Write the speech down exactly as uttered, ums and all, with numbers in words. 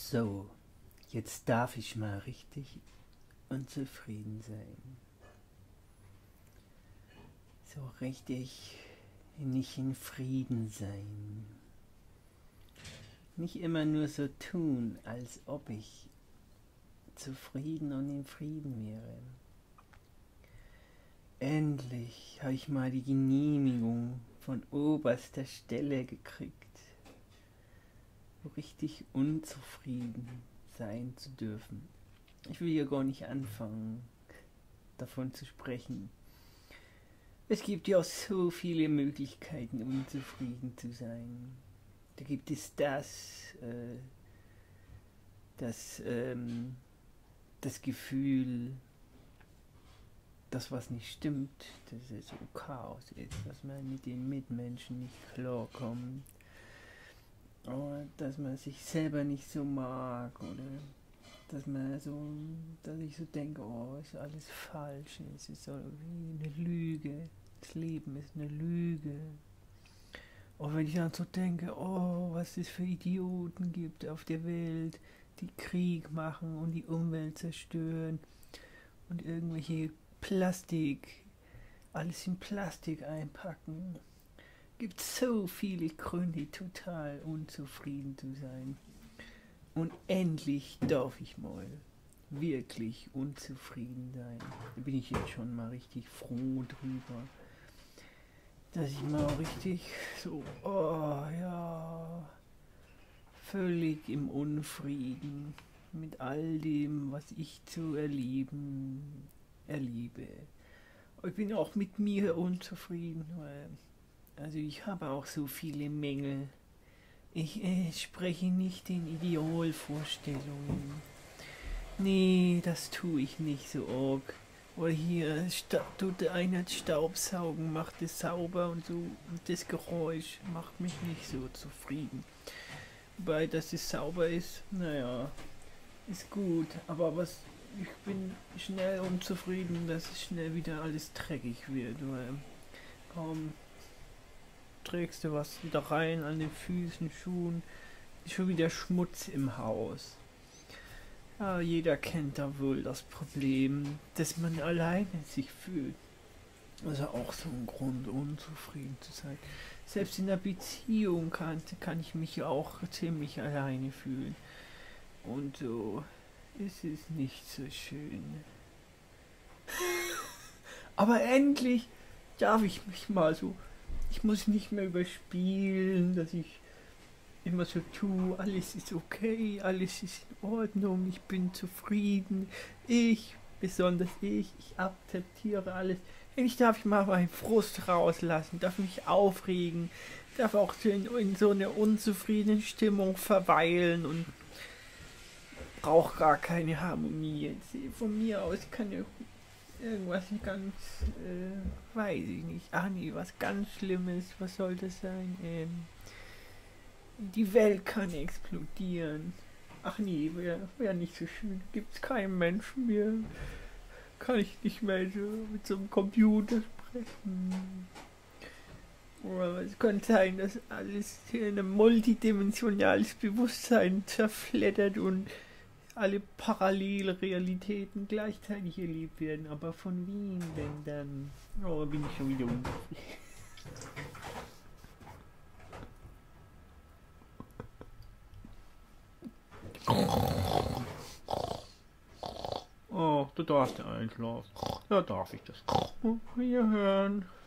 So, jetzt darf ich mal richtig unzufrieden sein. So richtig nicht in Frieden sein. Nicht immer nur so tun, als ob ich zufrieden und in Frieden wäre. Endlich habe ich mal die Genehmigung von oberster Stelle gekriegt, so richtig unzufrieden sein zu dürfen. Ich will hier gar nicht anfangen, davon zu sprechen. Es gibt ja so viele Möglichkeiten, unzufrieden zu sein. Da gibt es das, äh, das, ähm, das Gefühl, dass was nicht stimmt, dass es so Chaos ist, dass man mit den Mitmenschen nicht klarkommt, oder dass man sich selber nicht so mag, oder dass man so, dass ich so denke, oh, ist alles falsch, es ist so wie eine Lüge, das Leben ist eine Lüge. Und wenn ich dann so denke, oh, was es für Idioten gibt auf der Welt, die Krieg machen und die Umwelt zerstören und irgendwelche Plastik, alles in Plastik einpacken. Gibt so viele Gründe, total unzufrieden zu sein. Und endlich darf ich mal wirklich unzufrieden sein. Da bin ich jetzt schon mal richtig froh drüber, dass ich mal richtig so, oh ja, völlig im Unfrieden mit all dem, was ich zu erleben erlebe. Ich bin auch mit mir unzufrieden, weil also ich habe auch so viele Mängel. Ich äh, spreche nicht in Idealvorstellungen. Nee, das tue ich nicht so arg. Oder hier tut einer Staubsaugen, macht es sauber und so. Und das Geräusch macht mich nicht so zufrieden. Wobei, dass es sauber ist, naja, ist gut. Aber was, ich bin schnell unzufrieden, dass es schnell wieder alles dreckig wird. Weil kaum trägst du was wieder rein an den Füßen, Schuhen, ist schon wieder Schmutz im Haus. Ja, jeder kennt da wohl das Problem, dass man alleine sich fühlt. Das ist auch so ein Grund, unzufrieden zu sein. Selbst in der Beziehung kann, kann ich mich auch ziemlich alleine fühlen. Und so ist es nicht so schön. Aber endlich darf ich mich mal so, ich muss nicht mehr überspielen, dass ich immer so tue, alles ist okay, alles ist in Ordnung, ich bin zufrieden, ich, besonders ich, ich akzeptiere alles. Endlich darf ich mal meinen Frust rauslassen, darf mich aufregen, darf auch so in, in so einer unzufriedenen Stimmung verweilen und brauche gar keine Harmonie. Jetzt, von mir aus kann ja irgendwas ganz, äh, weiß ich nicht, ach nee, was ganz Schlimmes, was soll das sein, ähm, die Welt kann explodieren. Ach nee, wäre wär nicht so schön. Gibt's keinen Menschen mehr. Kann ich nicht mehr so mit so einem Computer sprechen. Oder es könnte sein, dass alles in einem multidimensionales Bewusstsein zerfleddert und alle Parallelrealitäten gleichzeitig erlebt werden. Aber von wem denn dann? Oh, bin ich schon wieder unzufrieden. Oh, du darfst einschlafen. Da darf ich das. Hier hören.